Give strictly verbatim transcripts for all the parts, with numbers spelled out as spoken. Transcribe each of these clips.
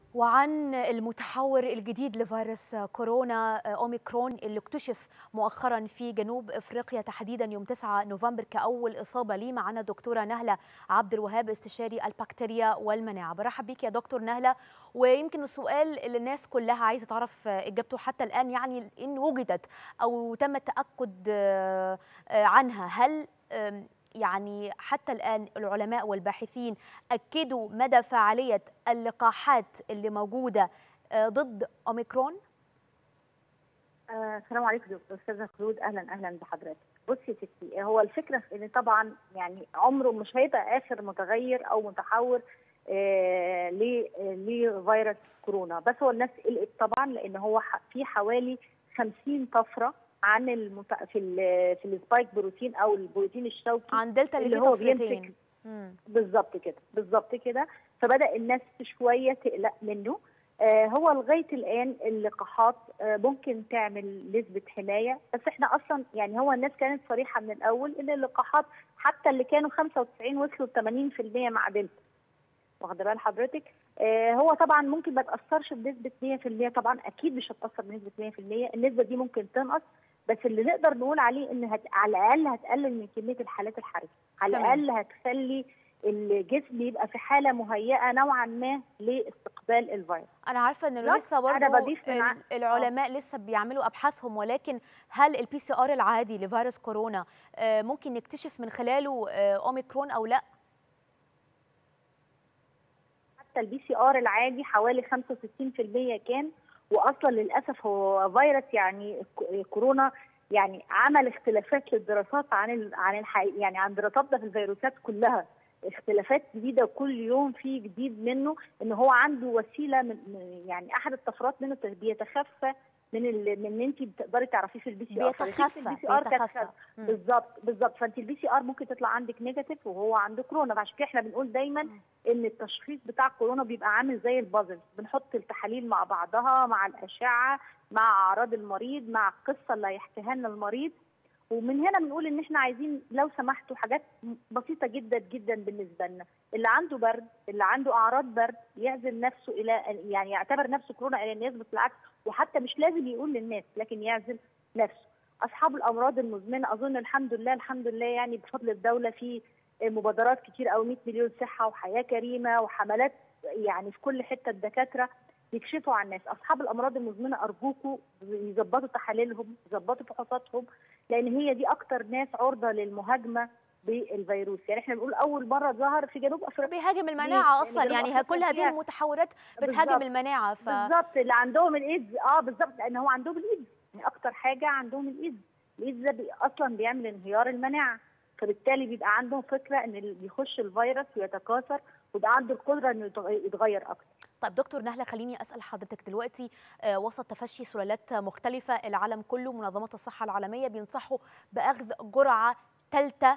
وعن المتحور الجديد لفيروس كورونا أوميكرون اللي اكتشف مؤخرا في جنوب افريقيا تحديدا يوم تسعة نوفمبر كأول إصابة ليه. معنا دكتورة نهلة عبد الوهاب استشاري البكتيريا والمناعة. برحب بيك يا دكتور نهلة. ويمكن السؤال اللي الناس كلها عايزة تعرف إجابته حتى الآن، يعني إن وجدت أو تم التأكد عنها، هل يعني حتى الآن العلماء والباحثين أكدوا مدى فعالية اللقاحات اللي موجودة ضد أوميكرون؟ آه، السلام عليكم استاذه خلود، اهلا اهلا بحضرتك. بصي يا ستي، هو الفكره في ان طبعا يعني عمره مش هيبقى اخر متغير او متحور آه لفيروس كورونا، بس هو الناس قلقت طبعا لان هو في حوالي خمسين طفره عن المت... في ال في السبايك بروتين او البروتين الشوكي عن دلتا اللي, اللي فيه هو طفرتين. بيمسك بالظبط كده بالظبط كده فبدا الناس شويه تقلق منه. آه هو لغايه الان اللقاحات آه ممكن تعمل نسبه حمايه، بس احنا اصلا يعني هو الناس كانت صريحه من الاول ان اللقاحات حتى اللي كانوا خمسة وتسعين وصلوا ل ثمانين في المية مع دلتا. واخده بال حضرتك؟ آه هو طبعا ممكن ما تاثرش بنسبه مية في المية، طبعا اكيد مش هتاثر بنسبه مية في المية، النسبه دي ممكن تنقص، بس اللي نقدر نقول عليه ان هت... على الاقل هتقلل من كميه الحالات الحرجه، على الاقل هتخلي الجسم يبقى في حاله مهيئه نوعا ما لاستقبال الفيروس. انا عارفه ان لسه برضه العلماء أوه. لسه بيعملوا ابحاثهم، ولكن هل البي سي ار العادي لفيروس كورونا ممكن نكتشف من خلاله اوميكرون او لا؟ حتى البي سي ار العادي حوالي خمسة وستين في المية كان، واصلا للاسف هو فيروس يعني كورونا يعني عمل اختلافات للدراسات عن ال عن الحقيقة، يعني عن دراساتنا في الفيروسات كلها اختلافات جديده وكل يوم في جديد منه، ان هو عنده وسيله من يعني احد الطفرات منه بيتخفى من ال... من ان انت بتقدري تعرفيه في البي سي ار. بيتخفى بيتخفى بالظبط بالظبط فانت البي سي ار ممكن تطلع عندك نيجاتيف وهو عنده كورونا، فعشان كده احنا بنقول دايما ان التشخيص بتاع كورونا بيبقى عامل زي البازل، بنحط التحاليل مع بعضها مع الاشعه مع اعراض المريض مع القصه اللي هيحكيها لنا المريض، ومن هنا بنقول ان احنا عايزين لو سمحتوا حاجات بسيطه جدا جدا بالنسبه لنا. اللي عنده برد، اللي عنده اعراض برد، يعزل نفسه الى يعني يعتبر نفسه كورونا الى ان يثبت العكس، وحتى مش لازم يقول للناس لكن يعزل نفسه. اصحاب الامراض المزمنه اظن الحمد لله الحمد لله يعني بفضل الدوله في مبادرات كتير قوي، مئة مليون صحه وحياه كريمه وحملات يعني في كل حته الدكاتره يكشفوا عن الناس. اصحاب الامراض المزمنه ارجوكم يظبطوا تحاليلهم، يظبطوا فحوصاتهم، لان هي دي اكتر ناس عرضه للمهاجمه بالفيروس. يعني احنا بنقول اول مره ظهر في جنوب افريقيا بيهاجم المناعه اصلا، يعني, يعني كل هذه المتحورات بتهاجم المناعه. ف... بالظبط اللي عندهم الايدز اه بالظبط لان هو عندهم الايدز، يعني اكتر حاجه عندهم الايدز، الايدز ده بي... اصلا بيعمل انهيار المناعه، فبالتالي بيبقى عندهم فكره ان اللي بيخش الفيروس ويتكاثر ويبقى عنده القدره انه يتغير اكتر. طيب دكتور نهلة، خليني أسأل حضرتك دلوقتي، وسط تفشي سلالات مختلفة العالم كله منظمات الصحة العالمية بينصحوا بأخذ جرعة ثالثة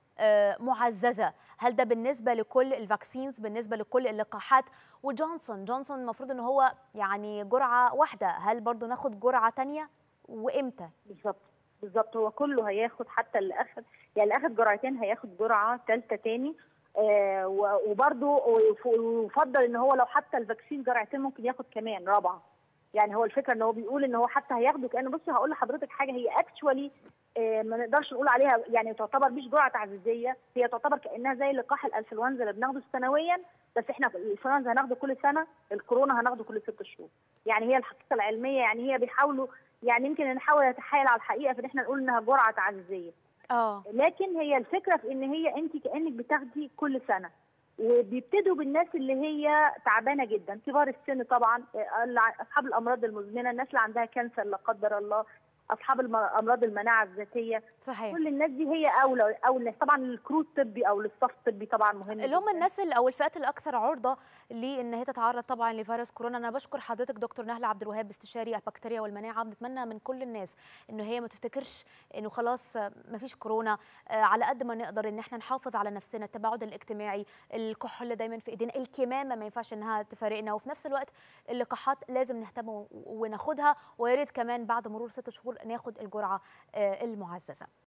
معززة، هل ده بالنسبة لكل الفاكسينز، بالنسبة لكل اللقاحات؟ وجونسون جونسون المفروض ان هو يعني جرعة واحدة، هل برضو ناخد جرعة تانية وإمتى؟ بالظبط بالظبط هو كله هياخد، حتى اللي أخذ يعني اللي أخذ جرعتين هياخد جرعة ثالثة تاني. آه وبرده ويفضل ان هو لو حتى الفاكسين جرعتين ممكن ياخد كمان رابعه. يعني هو الفكره ان هو بيقول ان هو حتى هياخده كانه، بصي هقول لحضرتك حاجه، هي اكشوالي آه ما نقدرش نقول عليها يعني تعتبر مش جرعه تعزيزيه، هي تعتبر كانها زي لقاح الانفلونزا اللي بناخده سنويا، بس احنا الانفلونزا هناخده كل سنه، الكورونا هناخده كل ست شهور. يعني هي الحقيقه العلميه يعني هي بيحاولوا يعني يمكن نحاول نتحايل على الحقيقه في ان احنا نقول انها جرعه تعزيزيه. اه لكن هي الفكره في ان هي انت كانك بتاخدي كل سنه، وبيبتدوا بالناس اللي هي تعبانه جدا، كبار السن طبعا، اصحاب الامراض المزمنه، الناس اللي عندها كانسر لا قدر الله، اصحاب امراض المناعه الذاتيه. صحيح. كل الناس دي هي اولى او الناس طبعا الكرو الطبي او الصف الطبي طبعا مهم اللي هم الناس اللي او الفئات الاكثر عرضه لان هي تتعرض طبعا لفيروس كورونا. انا بشكر حضرتك دكتور نهلة عبد الوهاب استشاري البكتيريا والمناعه. بنتمنى من كل الناس انه هي ما تفتكرش انه خلاص ما فيش كورونا، على قد ما نقدر ان احنا نحافظ على نفسنا، التباعد الاجتماعي، الكحول دايما في ايدينا، الكمامه ما ينفعش انها تفارقنا، وفي نفس الوقت اللقاحات لازم نهتم وناخدها، ويا ريت كمان بعد مرور ست شهور ناخد الجرعه المعززه.